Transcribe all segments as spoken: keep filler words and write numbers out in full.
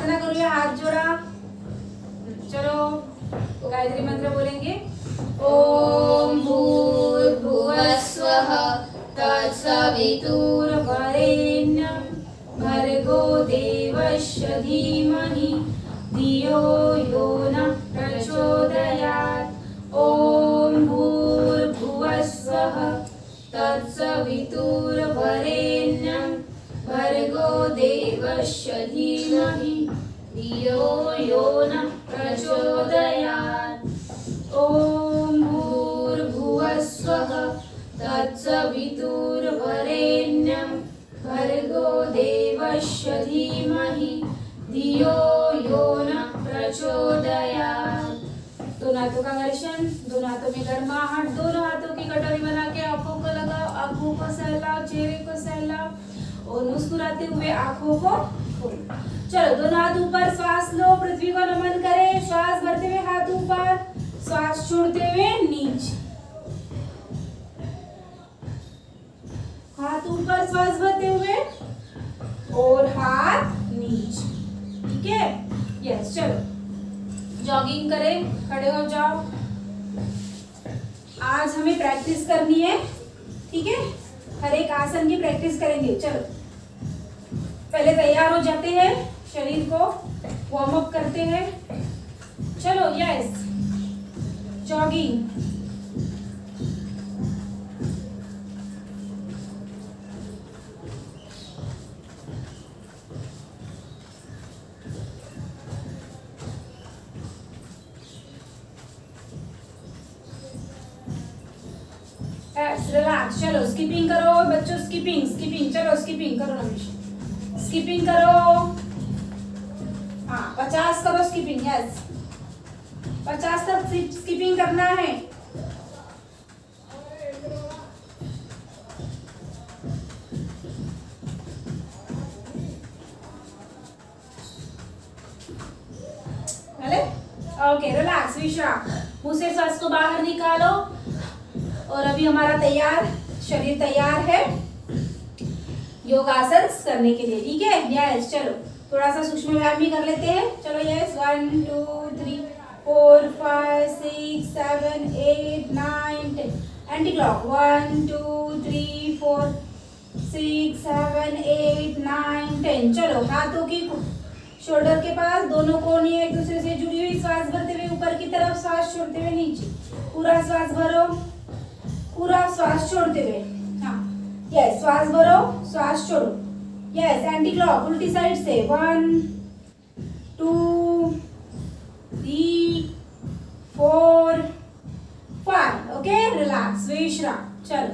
प्रार्थना करूया, हाथ जोड़ा। चलो गायत्री मंत्र बोलेंगे। ओम भूर्भुवस्वः तत्सवितुर्वरेण्यं भर्गो देवस्य धीमहि धियो यो नः प्रचोदयात्। ओम भूर्भुवस्वः तत्सवितुर्वरेण्यं भर्गो देवस्य धीमहि धियो यो नः प्रचोदयात्। ओम भूर्भुवस्वः तत्सवितुर्वरेण्यं भर्गो देवस्य धीमहि धियो यो नः प्रचोदयात्। दोनों हाथों का घर्षण, दोनों हाथों में गर्माहट, दोनों हाथों की कटोरी बना के आंखों को लगाओ, आंखों को सहलाओ, चेहरे को सहलाओ और मुस्कुराते हुए आंखों को खोलो। चलो दोनों हाथ ऊपर, श्वास लो, पृथ्वी को नमन करें। श्वास भरते हुए हाथ ऊपर, श्वास छोड़ते हुए नीचे, हाथ ऊपर, श्वास भरते हुए और हाथ नीचे। ठीक है, यस। चलो जॉगिंग करें, खड़े हो जाओ। आज हमें प्रैक्टिस करनी है, ठीक है, हर एक आसन की प्रैक्टिस करेंगे। चलो पहले तैयार हो जाते हैं, शरीर को वार्म अप करते हैं। चलो यस, जॉगिंग। रिलैक्स। चलो स्किपिंग करो बच्चों, स्किपिंग स्किपिंग चलो स्किपिंग करो रमेश, स्किपिंग करो। हाँ पचास करो स्किपिंग, यस पचास तक स्किपिंग करना है। ओके रिलैक्स, विश्राम। मुंह से सांस को बाहर निकालो। और अभी हमारा तैयार, शरीर तैयार है योगासन करने के लिए, ठीक है। यस चलो थोड़ा सा सूक्ष्म व्यायाम भी कर लेते हैं। चलो yes, one two three four five six seven eight nine ten. Anti clock, one two three four six seven eight nine ten. चलो हाथों की शोल्डर के पास, दोनों कोहनियां एक दूसरे से जुड़ी हुई। श्वास भरते हुए ऊपर की तरफ, श्वास छोड़ते हुए नीचे। पूरा श्वास भरो, पूरा श्वास छोड़ते हुए। हाँ यस, श्वास भरो, श्वास छोड़ो। यस, एंटी क्लॉक उल्टी साइड से। One two three four five. Okay relax, विश्राम। चलो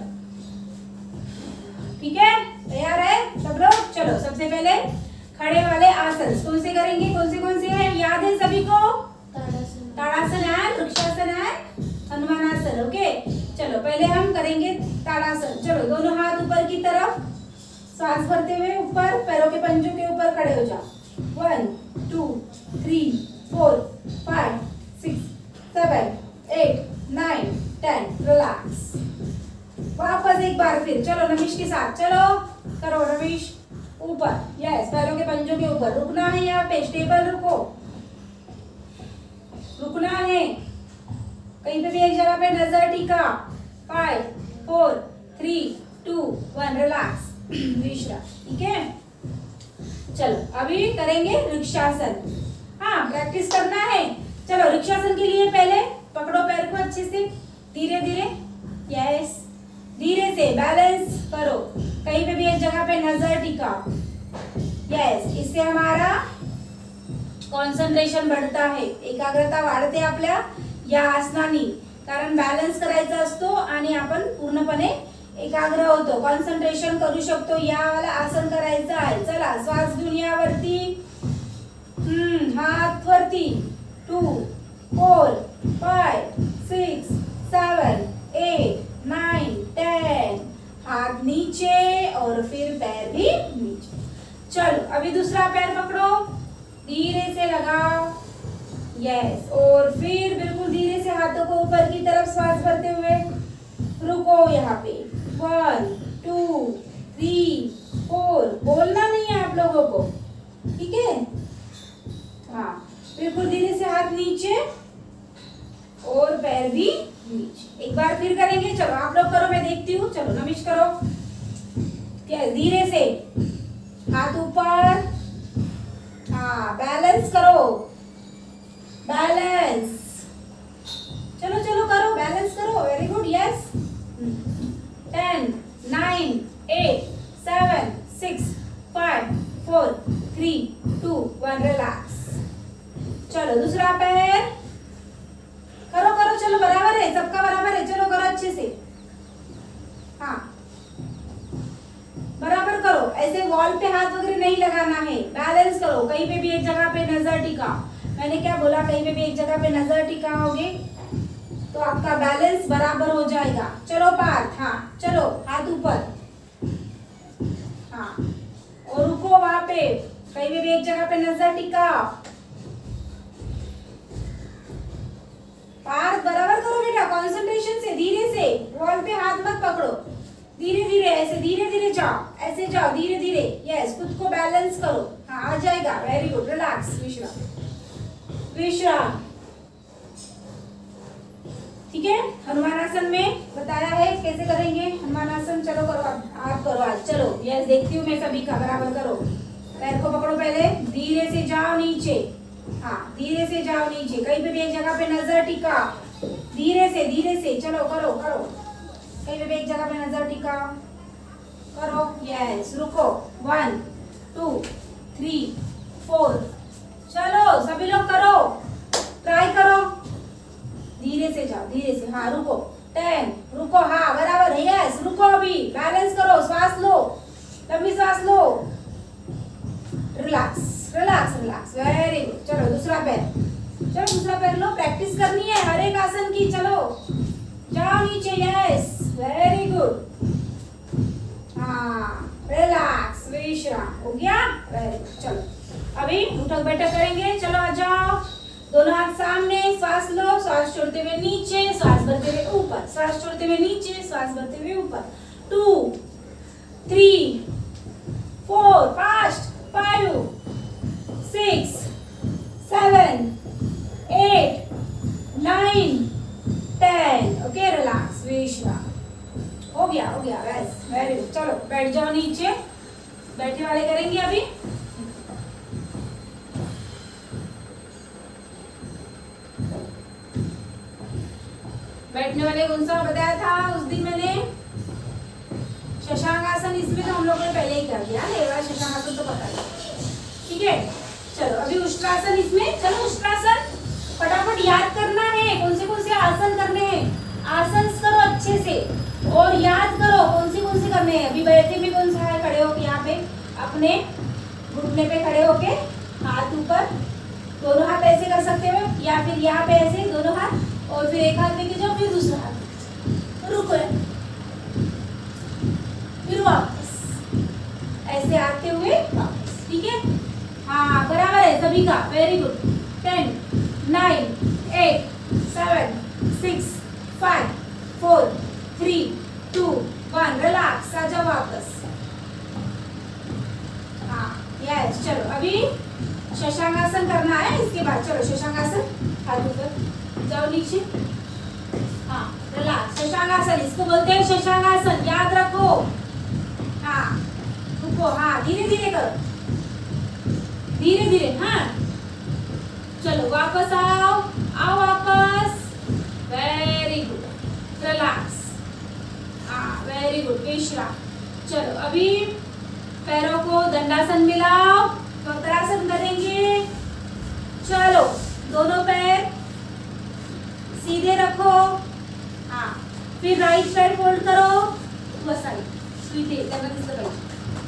ठीक है, तैयार है सब लोग। चलो सबसे पहले खड़े वाले आसन कौन से करेंगे, कौन से कौन से हैं, याद है सभी को? ताड़ासन है, वृक्षासन है, हनुमानासन। ओके चलो पहले हम करेंगे ताड़ासन। चलो दोनों हाथ ऊपर की तरफ, सांस भरते हुए ऊपर, पैरों के पंजों के ऊपर खड़े हो जाओ। One two three four five six seven eight nine ten. Relax. वापस एक बार फिर, चलो नमिश के साथ, चलो करो नमिश। ऊपर, यस, पैरों के पंजों के ऊपर। रुकना है यहाँ पे, स्टेबल रुको, रुकना है, कहीं पे भी एक जगह पे नजर टिका। Five four three two one. Relax, विश्राम। ठीक है, चलो अभी करेंगे वृक्षासन। हाँ प्रैक्टिस करना है। चलो वृक्षासन के लिए पहले पकड़ो पैर को अच्छे से, धीरे धीरे, यस धीरे से बैलेंस करो, कहीं पे भी एक जगह पे नजर टिका। यस, इससे हमारा कॉन्सन्ट्रेशन बढ़ता आहे, एकाग्रता वाढते आपल्या या आसनानी, कारण बॅलन्स करायचा असतो आणि आपण पूर्णपणे एकाग्र होतो, कॉन्सन्ट्रेशन करू शकतो। यावाला आसन करायचं आहे। चला श्वास घेऊन या वरती, हम्म हात वरती। Two four five six seven eight nine ten. हाथ नीचे और फिर पैर भी नीचे। चलो अभी दूसरा पैर पकड़ो, धीरे से लगाओ। यस, और फिर बिल्कुल धीरे से हाथों को ऊपर की तरफ श्वास भरते हुए रुको यहाँ पे। One two three four. बोलना नहीं है आप लोगों को, ठीक है। बिल्कुल धीरे से हाथ नीचे और पैर भी नीचे। एक बार फिर करेंगे, चलो आप लोग करो, मैं देखती हूँ। चलो नमिश करो, क्या धीरे से हाथ ऊपर, हाँ बैलेंस करो, बैलेंस, चलो चलो करो, बैलेंस करो, very good, yes. Ten, nine, eight, seven, six, five, four, three, two, one, relax. चलो दूसरा पैर करो करो, चलो बराबर है, सबका बराबर है, चलो करो अच्छे से, हाँ बराबर करो। ऐसे वॉल पे हाथ वगैरह नहीं लगाना है, बैलेंस करो। कहीं पे भी एक जगह पे नजर टिका, मैंने क्या बोला, कहीं पे भी एक जगह पे नजर टिकाओगे तो आपका बैलेंस बराबर हो जाएगा। चलो पार्थ, हाँ चलो हाथ ऊपर, हाँ और रुको वहां पे, कहीं पे भी एक जगह पे नजर टिका। पार्थ बराबर करो बेटा, कंसंट्रेशन से, धीरे से, वॉल पे हाथ मत पकड़ो, धीरे धीरे ऐसे, धीरे धीरे जाओ, ऐसे जाओ धीरे धीरे, यस, खुद को बैलेंस करो, हाँ आ जाएगा, वेरी गुड, रिलैक्स, विश्राम विश्राम। ठीक है, हनुमान आसन में बताया है कैसे करेंगे हनुमान आसन। चलो करो, आप, आप करो आज, चलो यस, देखती हूँ मैं सभी का, बराबर करो। पैर को पकड़ो, पहले धीरे से जाओ नीचे, हाँ धीरे से जाओ नीचे, कहीं पे भी एक जगह पे नजर टिका, धीरे से धीरे से, चलो करो करो, कहीं पे भी एक जगह पे नजर टिका करो, यस, रुको, वन टू थ्री फोर, चलो सभी लोग करो, ट्राई करो, धीरे से जाओ, धीरे से, हाँ रुको, टेन, रुको, हाँ बराबर है, यस, रुको, अभी बैलेंस करो, श्वास लो, लंबी श्वास लो, relax relax relax, very good. चलो दूसरा पैर, चलो दूसरा पैर लो, प्रैक्टिस करनी है हर एक आसन की, चलो जाओ नीचे, यस, वेरी गुड, हाँ रिलैक्स, विश्राम, हो गया, वेरी गुड। चलो अभी उठक बैठक करेंगे, चलो आ जाओ, दोनों हाथ सामने, श्वास लो, श्वास छोड़ते हुए नीचे, श्वास भरते हुए ऊपर, श्वास छोड़ते हुए नीचे, श्वास भरते हुए ऊपर, two three four, fast, five, six, seven, eight, nine, ten, okay, relax, विश्राम, हो गया हो गया, बस वेरी गुड। चलो बैठ जाओ नीचे, बैठे वाले करेंगे अभी। बैठने वाले कौन सा बताया था उस दिन मैंने, शशांक आसन, इसमें तो हम लोगों ने पहले ही कर दिया, एक बार शशांक आसन तो पता है, ठीक है। चलो अभी उष्ट्रासन, इसमें चलो उष्ट्रासन फटाफट याद करना है, कौन से कौन से आसन करने हैं, आसन करो अच्छे से और याद करो कौन से कौन से करने हैं। अभी बैठे भी कौन सा है, खड़े होके यहाँ पे अपने घुटने पे खड़े होके, हाथ ऊपर, दोनों हाथ ऐसे कर सकते हो, या फिर यहाँ पे ऐसे दोनों हाथ, और फिर एक हाथ लेके जाओ, फिर दूसरा हाथ, रुको, फिर वापस, ऐसे आते हुए वापस, ठीक है, हाँ बराबर है सभी का, very good. Ten, nine, eight, seven, six, five, four, three, two, one, relax, आ जाओ वापस, हाँ यस। चलो अभी शशांकासन करना है, इसके बाद चलो शशांकासन, हाथ ऊपर जाओ नीचे, हाँ रिलैक्स, शशांकासन इसको बोलते हैं, शशांकासन याद रखो, हाँ रुको, हाँ धीरे धीरे करो, धीरे धीरे, हाँ चलो वापस आओ, आओ वापस, वेरी गुड, रिलैक्स, हाँ वेरी गुड, विश्राम। चलो अभी पैरों को दंडासन मिलाओ, वक्रासन करेंगे, चलो दोनों पैर सीधे रखो, हाँ फिर राइट पैर फोल्ड करो, बस आई स्वीटे करना किसका भाई,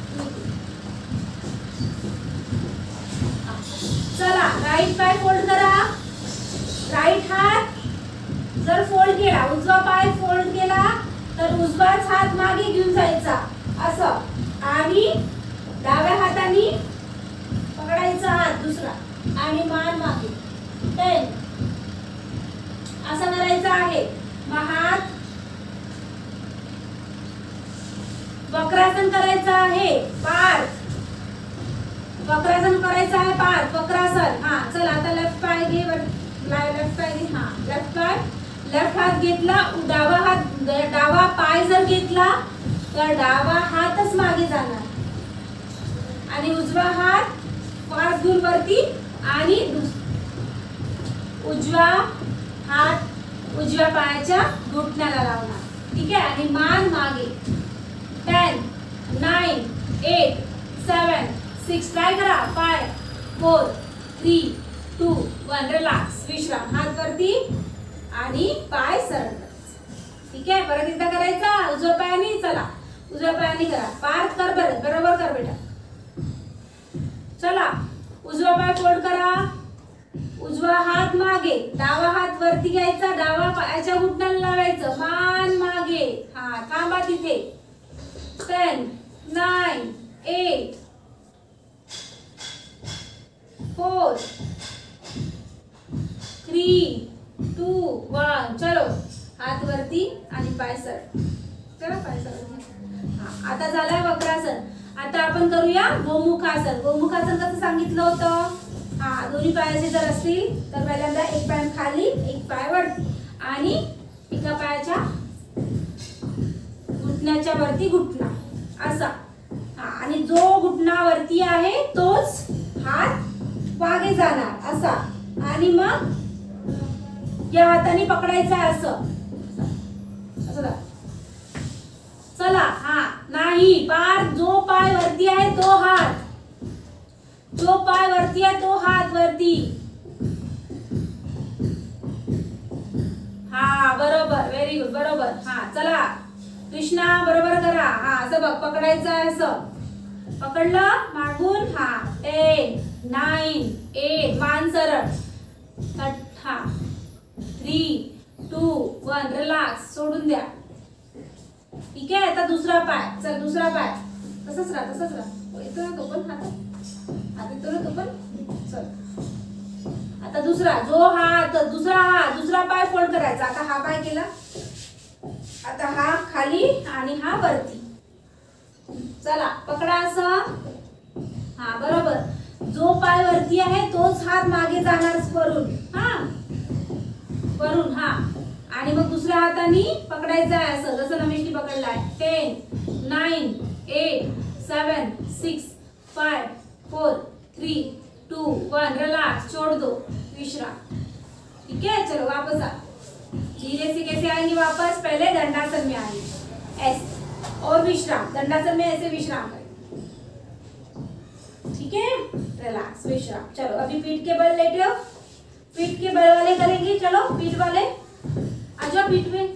चला राइट पाय फोल्ड करा, राइट हात जर फोल्ड केला, उजवा पाय फोल्ड केला तर उजवाच हात मागे घेऊन जायचा, असं, आणि डाव्या हाताने पकडायचा हात दुसरा आणि मान मागे, टेन, असं करायचं आहे। मग हात वक्रासन करायचं आहे, पार्थ वक्रासन करायचं आहे, पार्थ वक्रासन, हा चल आता लेफ्ट पाय लेफ्ट हात घेतला, डावा हात डावा पाय जर घेतला तर डावा हातच मागे जाणार आणि उजवा हात पाच घेऊन वरती आणि उजवा हात उजव्या पायाच्या घुटण्याला लावणार. ठीक आहे. आणि मान मागे. Ten nine eight seven six try करा. Five four three two one relax. विश्राम. हात वरती आणि पाय सरळ करायचे. ठीक आहे. परत एकदा करायचा. उजव्या पायाने. चला उजव्या पायाने करा. पार्थ कर बरं. बरोबर कर बेटा. चला उजवा पाय फोल्ड करा. उजवा हात मागे, डावा हात वरती घ्यायचा, डावा पायाच्या घुटण्याला लावायचं. मान मागे. हा थांबा तिथे. Ten nine eight four three two one. चलो हात वरती आणि पाय सरळ. चला पाय सरळ. हा आता झालाय वक्रासन. आता आपण करूया गोमुखासन. गोमुखासन कसं सांगितलं होतं? हा दोन्ही पायाचे जर असतील तर पहिल्यांदा एक पाय खाली एक पाय वरती आणि एका पायाच्या घुटण्याच्या वरती घुटणा असा. हा आणि जो घुटणा वरती आहे तोच हात मागे जाणार असा. आणि मग या हाताने पकडायचा असं असं. चला. हा नाही पार जो पाय वरती आहे तो हात, जो पाय वरती आहे तो हात वरती. हा बरोबर. Very good. बरोबर. हा चला कृष्णा बरोबर करा. हा असं बघ पकडायचं आहे असं. पकडलं मागून. हा टेन नाइन एट मान सरळ. हा थ्री टू वन रिलॅक्स. सोडून द्या. ठीक आहे. आता दुसरा पाय. चल दुसरा पाय तसंच राहा तसंच राहा. येतो ना तो पण हात हात येतो ना तो पण. चल आता दुसरा जो हात दुसरा हात दुसरा पाय फोल्ड करायचा. आता हा पाय केला. आता हा खाली आणि हा वरती. चला पकडा असं. हा बरोबर. जो पाय वरती आहे तोच हात मागे जाणार वरून. हा वरून. हा आणि मग दुसऱ्या हाताने पकडायचं आहे असं जसं रमेशने पकडलाय. Ten nine eight seven six five four three two one relax. छोड़ दो. विश्राम. ठीक है. चलो वापस आ. धीरे से कैसे आएंगे वापस? पहले दंडासन में आएंगे ऐसे और विश्राम. दंडासन में ऐसे विश्राम करेंगे. ठीक है. रिलैक्स विश्राम. चलो अभी पीठ के बल लेटे हो. पीठ के बल वाले करेंगे. चलो पीठ वाले आ जाओ पीठ में.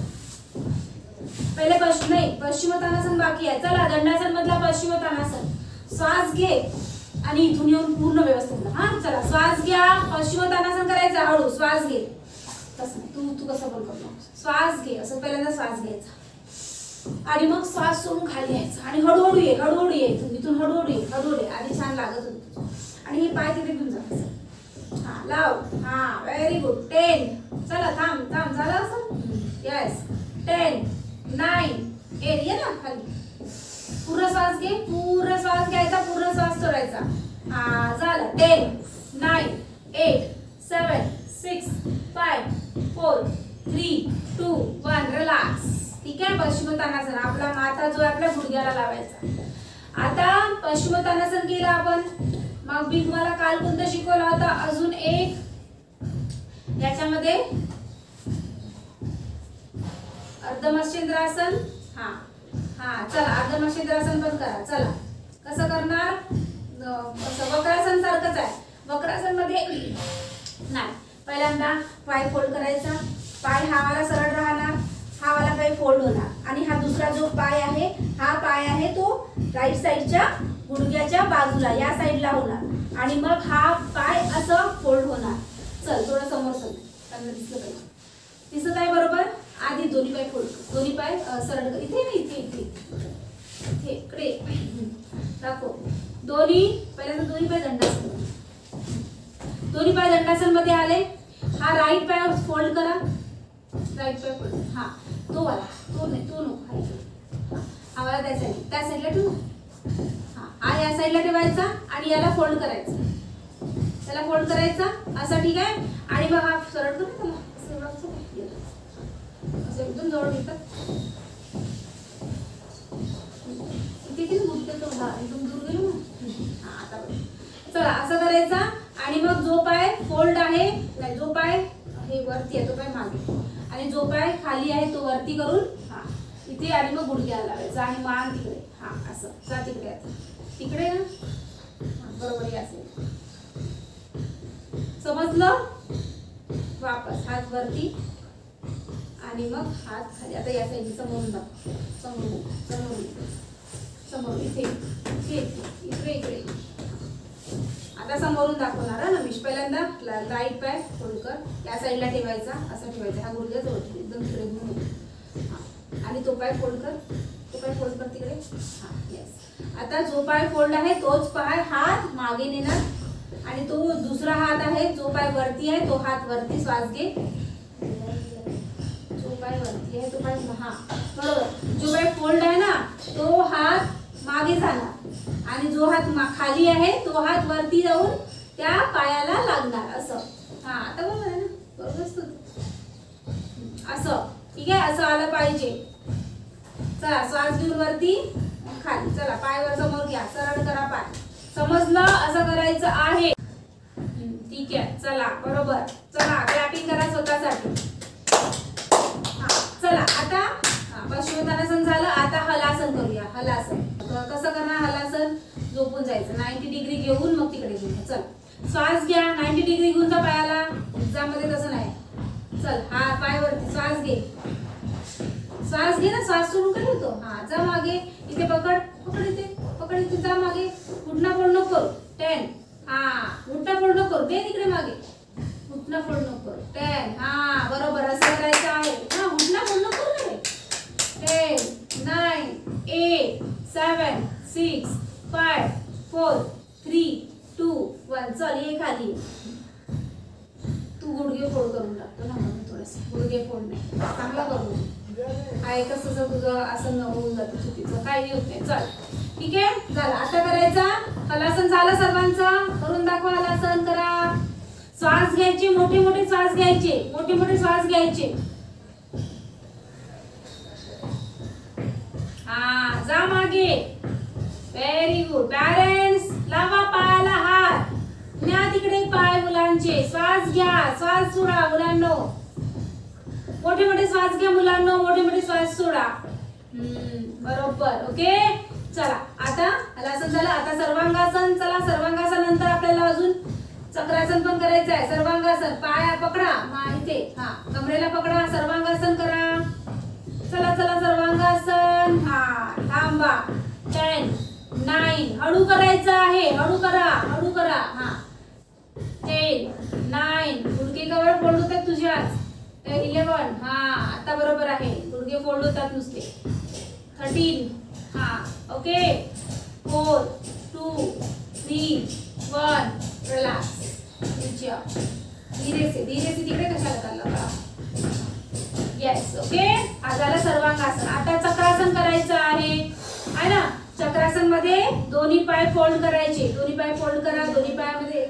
पहले पश्चिम नहीं पश्चिमोत्तानासन बाकी आहे. चला दंडासन मधला पश्चिमोत्तानासन. श्वास घे आणि इथून येऊन पूर्ण व्यवस्थित. हा चला श्वास घ्या. पश्चिमोत्तानासन करायचं. हळू श्वास घे. तसं नाही तू तू कसं बोल करतो. श्वास घे असं पहिल्यांदा श्वास घ्यायचा आणि मग श्वास सोडून खाली यायचा आणि हळूहळू ये हळूहळू ये. इथून इथून हळूहळू ये हळूहळू ये. आधी छान लागत होतं आणि हे पाय तिथे घेऊन जा. हा लाव. हा व्हेरी गुड. टेन. चला थांब थांब झालं असं. येस. Ten nine eight. ये ना खाली. पूर्ण श्वास घे. पूर्ण श्वास घ्यायचा. पूर्ण श्वास सोडायचा. हा झालं. Ten nine eight seven six five four three two one relax. ठीक आहे. पश्चिमोत्तानासन. आपला माथा जो आहे आपल्या गुडघ्याला लावायचा. आता पश्चिमोत्तानासन केलं आपण. मग मी तुम्हाला काल कोणतं शिकवलं होतं? अजून एक याच्यामध्ये अर्धमत्स्येंद्रासन. हा हा चला अर्धमत्स्येंद्रासन पण करा. चला कसं करणार? वक्रासन सारखंच आहे. वक्रासन मध्ये नाही पहिल्यांदा पाय फोल्ड करायचा. पाय हा वाला सरळ राहणार. हा वाला पाय फोल्ड होणार आणि हा दुसरा जो पाय आहे हा पाय आहे तो राईट साइडच्या गुडघ्याच्या बाजूला या साइडला होणार आणि मग हा पाय असं फोल्ड होणार. चल थोडं समोर सरळ. त्यांना दिसलं पाहिजे. दिसत आहे बरोबर? आधी दोन्ही पाय फोल्ड कर. दोन्ही पाय सरळ कर. इथे नाही इथे इथे इथे इकडे दाखव. दोन्ही पहिल्यांदा दोन्ही पाय दंडासन. दोन्ही पाय दंडासन मध्ये आले. हा राईट पाय फोल्ड करा. राईट पाय फोल्ड. हा तो वाला तो नाही तो नको. हा वाला त्या साईड त्या साईडला ठेवू. हा या साईडला ठेवायचा आणि याला फोल्ड करायचा. त्याला फोल्ड करायचा असा. ठीक आहे. आणि मग हा सरळ करू. त्याला असं एकदम जवळ घेतात. इथे किती गुडघे तो हा एकदम दूर गेलो ना. हा आता चला असं करायचा. आणि मग जो पाय फोल्ड आहे नाही, जो पाय हे वरती आहे तो पाय मागे आणि जो पाय खाली आहे तो वरती करून हा इथे आणि मग गुडघ्याला लावायचा आणि मान तिकडे. हा असं जा तिकडे. आता तिकडे ना बरोबर असेल. समजलं. वापस हात वरती आणि मग हात खाली. आता या साईडने समोरून दाखव. समोरून समोरून समोर इथे इकडे इकडे. आता समोरून दाखवणार ना मी. पहिल्यांदा राईट पाय फोल्ड कर, या साईडला ठेवायचा, असा ठेवायचा. हा गुडघ्या जवळ ठेव एकदम तिकडे घेऊन. आणि तो पाय फोल्ड कर, तो पाय फोल्ड कर तिकडे. हा येस. आता जो पाय फोल्ड आहे तोच पाय हात मागे नेणार आणि तो दुसरा हात आहे जो पाय वरती आहे तो हात वरती. श्वास घे. जो पाय वरती आहे तो पाय हा बरोबर. जो पाय फोल्ड आहे ना तो हात मागे जाणार आणि जो हात खाली आहे तो हात वरती जाऊन त्या पायाला लागणार असं. हा आता बरोबर आहे ना. बरोबर असतो असं. ठीक आहे. असं आलं पाहिजे. चला श्वास घेऊन वरती खाली. चला पाय वर समोर घ्या. सरळ करा पाय. समजलं. असं करायचं आहे. ठीक आहे. चला बरोबर. चला क्लॅपिंग करा स्वतःसाठी. हा चला आता पश्चिमोत्तानासन झालं. आता हलासन करूया. हलासन कसं करणार. हलासन झोपून जायचं. नाईंटी डिग्री घेऊन मग तिकडे घेऊया. चल श्वास घ्या. नाईंटी डिग्री घेऊन जा पायाला. एक्झाम मध्ये तसं नाही. चल हा पाय वरती. श्वास घे. श्वास घे ना. श्वास सोडून काय होतो. हा जा मागे. इथे पकड पकड इथे पकड इथे. जा मागे. घुटना फोल्ड नको करू. टेन. हा घुटना फोल्ड नको करू. दे तिकडे मागे. घुटना फोल्ड नको करू. टेन. हा बरोबर. असं करायचं आहे. हा घुटना फोल्ड नको करू रे. Ten nine eight seven six five four three two one. चल ये खाली. तू गुडघे फोल्ड करून टाकतो ना म्हणून थोडस. गुडघे फोल्ड नाही चांगला करू. आहे कसं तुझं असं न होऊन जातं चुकीचं. काही होत नाही. चल ठीक आहे. झालं. आता करायचा हलासन. झालं सर्वांचं. करून दाखवा. हलासन करा. श्वास घ्यायचे. मोठे मोठे श्वास घ्यायचे. मोठे मोठे श्वास घ्यायचे. हा जा मागे. Very good. पॅरेंट्स लावा पायाला हात. न्या तिकडे पाय मुलांचे. श्वास घ्या. श्वास सोडा मुलांनो. मोठे मोठे श्वास घ्या मुलांनो. मोठे मोठे श्वास सोडा. हम्म बरोबर. ओके. चला आता हलासन झालं. आता सर्वांगासन. चला सर्वांगासन नंतर आपल्याला अजून चक्रासन पण करायचं आहे. सर्वांगासन. पाय पकडा इथे. हा कमरेला पकडा. सर्वांगासन करा. चला चला सर्वांगासन. हा थांबा. Ten nine. हळू करायचं आहे. हळू करा. हळू करा. हा टेन नाईन. गुडघे कवर फोल्ड होतात तुझ्याच. इलेवन. हा आता बरोबर आहे. गुडघे फोल्ड होतात नुसते. थर्टीन. हा okay. Four two three one. Relax. धीरे से धीरे से. तिकडे कशाला चालला बा. Yes okay. हा झालं सर्वांगासन. आता चक्रासन करायचं आहे आहे ना. चक्रासन मध्ये दोन्ही पाय फोल्ड करायचे. दोन्ही पाय फोल्ड करा. दोन्ही पायामध्ये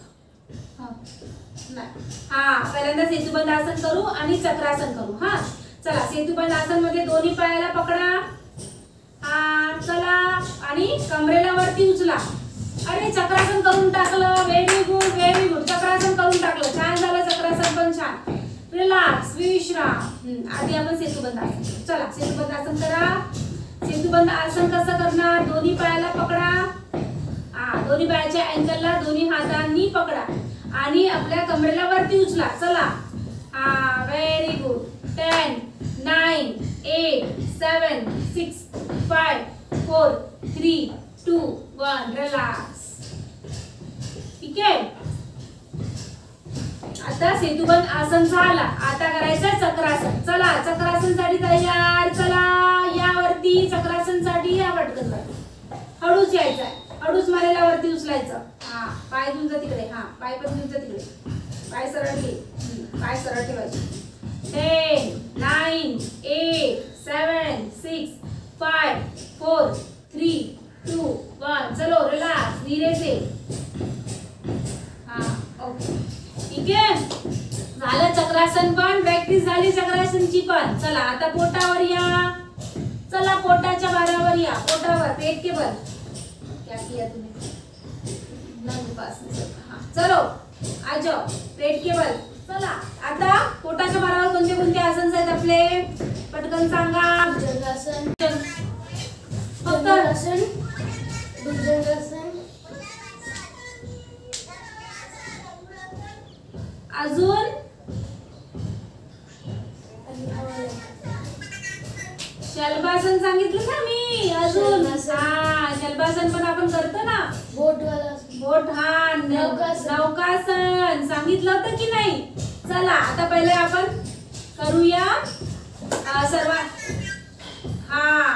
हा पहिल्यांदा सेतुबंध आसन करू आणि चक्रासन करू. हा चला सेतुबंध आसन मध्ये दोन्ही पायाला पकडा. हा चला आणि कमरेला वरती उचला. अरे चक्रासन करून टाकलं. Very good very good. चक्रासन करून टाकलं. छान झालं. चक्रासन पण छान. रिलॅक्स. विश्राम. आधी आपण सेतुबंध आसन करू. चला सेतुबंध आसन करा. सेतुबंध आसन कसं करणार. दोन्ही पायाला पकडा. हा दोन्ही पायाच्या अँकलला दोन्ही हातांनी पकडा आणि आपल्या कमरेला वरती उचला. चला हा very good. Ten nine eight seven six five four three two one. Relax. ठीक आहे. आता सेतुबंध आसन झाला. आता करायचं चक्रासन. चला चक्रासन साठी तयार. चला यावरती चक्रासन साठी या पटकन. हळूच यायचं आहे. हळूच मारेला वरती उचलायचं. हा पाय घेऊन जा तिकडे. हा पाय पण घेऊन जा तिकडे. पाय सरळ घे. पाय सरळ ठेवायचे. Ten nine eight seven six five four three two one. चलो रिलॅक्स. धीरे से. हा ओके ठीक आहे. झालं चक्रासन पण प्रॅक्टिस झाली. खाली चक्रासनची पण. चला आता पोटावर या. चला पोटाच्या भारावर या. पोटावर पेट के बल. क्या किया तुम्ही? नंग पास हाँ चलो आ जाओ पेट के बल. चला आता पोटाच्या भारावर कोणते कोणते आसन आहेत आपले पटकन सांगा. भुजंगासन, फक्त भुजंगासन, भुजंगासन, अजून शलभासन सांगितलं ना मी. अजून हा शलभासन पण आपण करतो ना. बोटवाला, बोट हा नौकासन. नौकासन सांगितलं होतं की नाही. चला आता पहिले आपण करूया सर्वात. हा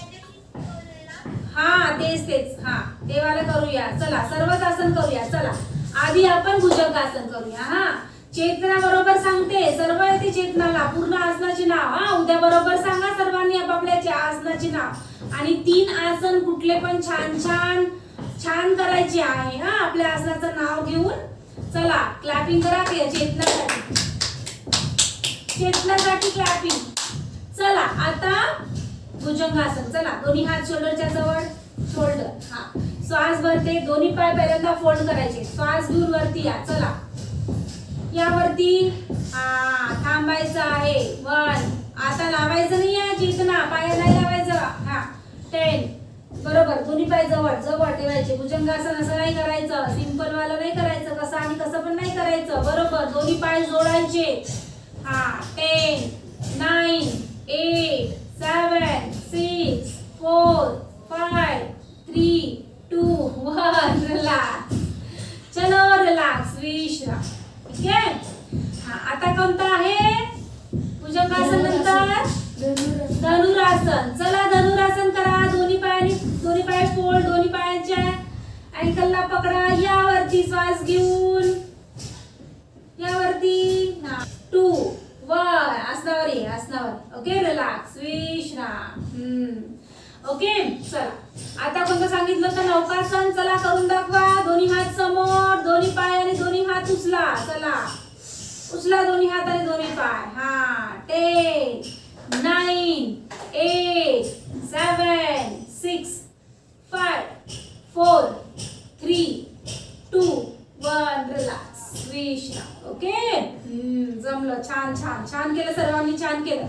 हा तेच तेच हा ते वाला करूया. चला सर्वच आसन करूया. चला आधी आपण भुजंगासन करूया. हा चेतना बरोबर सांगते. सर्व येते चेतनाला पूर्ण आसनाची नाव. हा उद्या बरोबर सांगा सर्वांनी आपापल्या आसनाची नाव. आणि तीन आसन कुठले पण छान छान छान करायचे आहे. हा आपल्या आसनाचं नाव घेऊन चला क्लॅपिंग करा चेतनासाठी. चेतनासाठी क्लॅपिंग. चला आता भुजंगासन. चला दोन्ही हात शोल्डरच्या जवळ. शोल्डर हा श्वास भरते. दोन्ही पाय पहिल्यांदा फोल्ड करायचे. श्वास घेऊन वरती या. चला यावरती. हा थांबायचं आहे. वन. आता लावायचं नाही आहे चेतना. पायाला लावायचं. हा टेन. बरोबर दोन्ही पाय जवळ जवळ ठेवायचे. भुजंगासन असं नाही करायचं. सिंपल वाला नाही करायचं. कसं आणि कसं पण नाही करायचं. बरोबर दोन्ही पाय जोडायचे. हा ten nine eight seven six four five three two one. Relax. चलो रिलॅक्स विश्राम. ठीक आहे. हा आता कोणतं आहे भुजंगासन नंतर धनुरासन. चला धनुरासन करा. दोन्ही पायाने दोन्ही पाय फोल्ड. दोन्ही पायाच्या अँकलला पकडा. यावरती श्वास घेऊन यावरती. हा टू वन. आसनावर ये. आसनावर. ओके रिलॅक्स विश्राम. हम्म ओके. चला आता कोणतं सांगितलं होतं नौकासन. चला करून दाखवा. दोन्ही हात समोर. दोन्ही पाय आणि दोन्ही हात उचला. चला उचला दोन्ही हात आणि दोन्ही पाय. हा ten nine eight seven six five four three two one. Relax विश्राम. ओके हम्म जमलं. छान छान छान केलं सर्वांनी. छान केलं.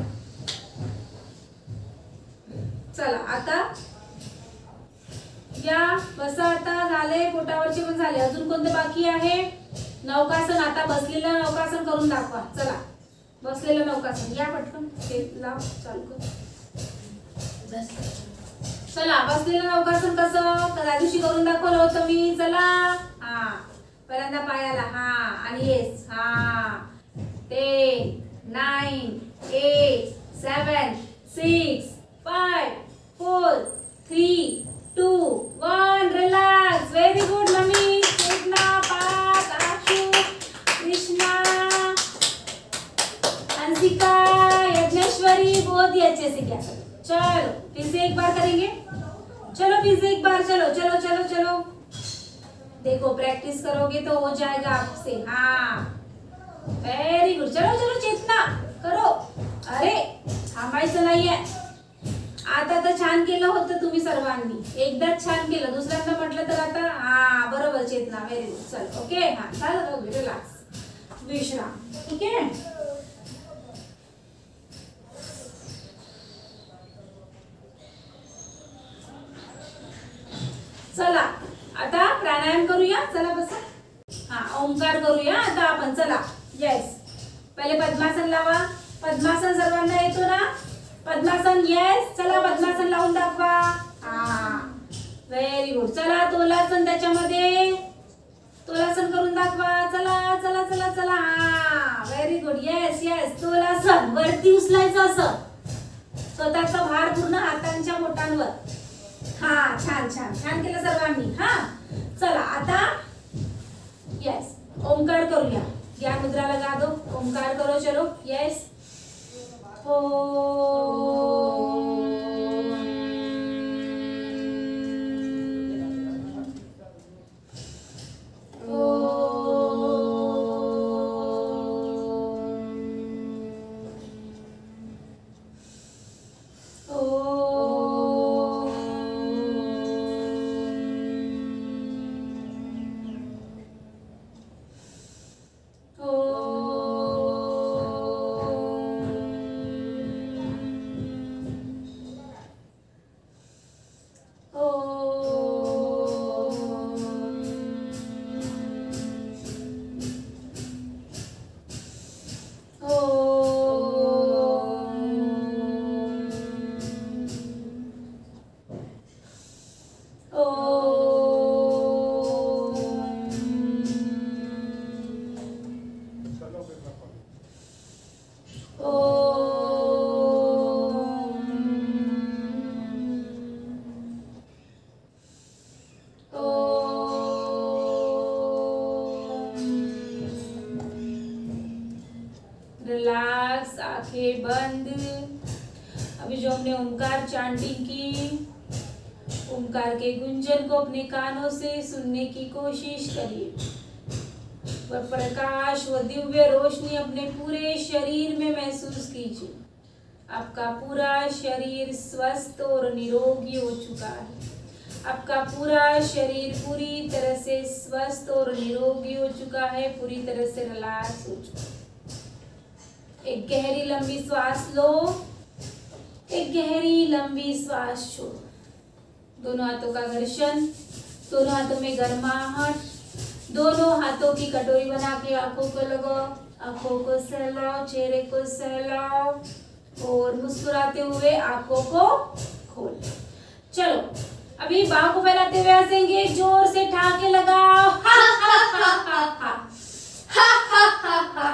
चला आता या बसा. आता झाले पोटावरचे पण झाले. अजून कोणते बाकी आहे. नौकासन. आता बसलेलं नौकासन करून दाखवा. चला बसलेलं नौकासन. या पटकन ते लाव चालू कर. चला बसलेलं नौकासन कसं त्या दिवशी करून दाखवलं होतं मी. चला हा पहिल्यांदा पायाला. हा आणि येस. हा ten nine eight seven six five four three two one. Relax. Very good मम्मी. चेतना पार्थ आशु कृष्णा अंशिका यज्ञेश्वरी बहुत ही अच्छे से किया. चलो फिर से एक बार करेंगे. चलो फिर से एक बार. चलो चलो चलो चलो. देखो प्रैक्टिस करोगे तो हो जाएगा आपसे. हाँ वेरी गुड. चलो चलो चेतना करो. अरे थांबायचं नाहीये. आता तर छान केलं होतं तुम्ही सर्वांनी. एकदाच छान केलं. दुसऱ्यांदा म्हटलं तर आता हा बरोबर चेतना. Very good. चल ओके. हा चालेल. रिलॅक्स विश्राम. ठीक आहे. चला आता प्राणायाम करूया. चला बसा. हा ओंकार करूया आता आपण. चला येस. पहिले पद्मासन लावा. पद्मासन सर्वांना येतो ना. पद्मासन येस. चला पद्मासन लावून दाखवा. हा व्हेरी गुड. चला तोलासन. त्याच्यामध्ये तोलासन करून दाखवा. चला चला चला चला. हा very good. Yes yes. Tolasana. वरती उचलायचं असं. स्वतःचा भार पूर्ण हातांच्या बोटांवर. हा छान छान छान केलं सर्वांनी. हा चला आता येस ओंकार करूया. या मुद्रा लगा दो. ओंकार करो. चलो येस. ओ रिलैक्स, आंखें बंद। अभी जो हमने ओमकार चैंटिंग की, ओमकार के गुंजन को अपने कानों से सुनने की कोशिश करिए। वह प्रकाश, वह दिव्य रोशनी अपने पूरे शरीर में महसूस कीजिए। आपका पूरा शरीर स्वस्थ और निरोगी हो चुका है। आपका पूरा शरीर पूरी तरह से स्वस्थ और निरोगी हो चुका है, पूरी तरह से रिलैक्स हो चुका है। एक गहरी लंबी श्वास लो, एक गहरी लंबी श्वास छोड़ो। दोनों हाथों का घर्षण, दोनों हाथों में गर्माहट, दोनों हाथों की कटोरी बना के आंखों को लगाओ, आंखों को सहलाओ, चेहरे को सहलाओ और मुस्कुराते हुए आंखों को खोलो। चलो अभी बाहों को फैलाते हुए हंसेंगे, जोर से ठहाके लगाओ। हा हा हा हा हा हा हा हा हा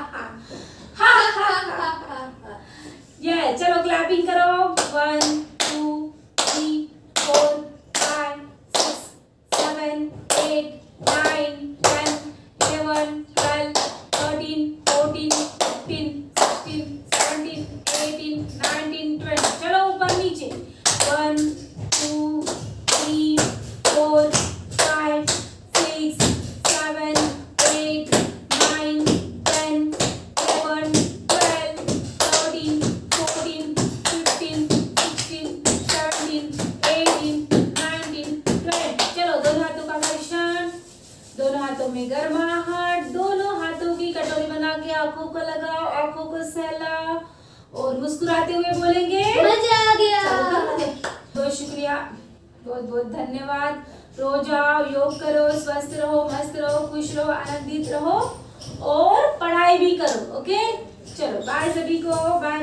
हा हा हा। ये चलो क्लैपिंग करो। One two three four five six seven eight nine ten eleven twelve thirteen fourteen fifteen sixteen seventeen eighteen nineteen twenty. चलो ऊपर नीचे। One two three four five six seven eight nine ten eleven twelve thirteen fourteen fifteen sixteen seventeen eighteen nineteen twenty. चलो दोनों हाथों का घर्षण, दोनों हाथों में गर्माहट, दोनों हाथों की कटोरी बना के आंखों को लगाओ, आंखों को सहलाओ और मुस्कुराते हुए बोलेंगे मजा आ गया। बहुत शुक्रिया, बहुत बहुत धन्यवाद। रोज आओ, योग करो, स्वस्थ रहो, मस्त रहो, खुश रहो, आनंदित रहो और पढ़ाई भी करो। ओके चलो बाय सभी को, बाय।